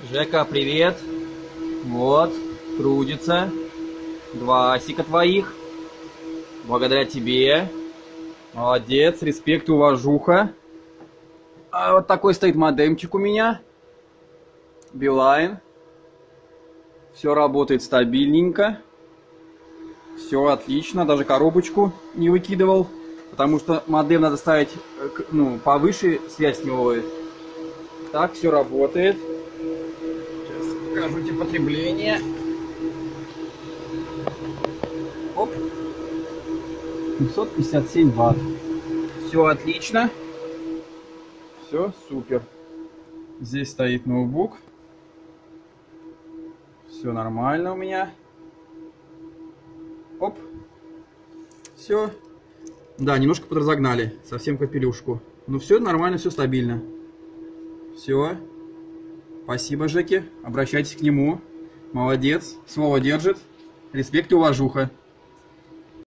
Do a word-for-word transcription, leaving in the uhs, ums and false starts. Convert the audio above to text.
Жека, привет. Вот, трудится. Два асика твоих. Благодаря тебе. Молодец, респект, уважуха. А вот такой стоит модемчик у меня. Билайн. Все работает стабильненько. Все отлично, даже коробочку не выкидывал. Потому что модем надо ставить, ну, повыше, связь не ловит. Так, все работает. Сейчас покажу тебе потребление. Оп. семьсот пятьдесят семь ватт. Все отлично. Все супер. Здесь стоит ноутбук. Все нормально у меня. Оп. Все. Да, немножко подразогнали. Совсем капелюшку. Ну все нормально, все стабильно. Все. Спасибо, Жеке. Обращайтесь к нему. Молодец. Слово держит. Респект и уважуха.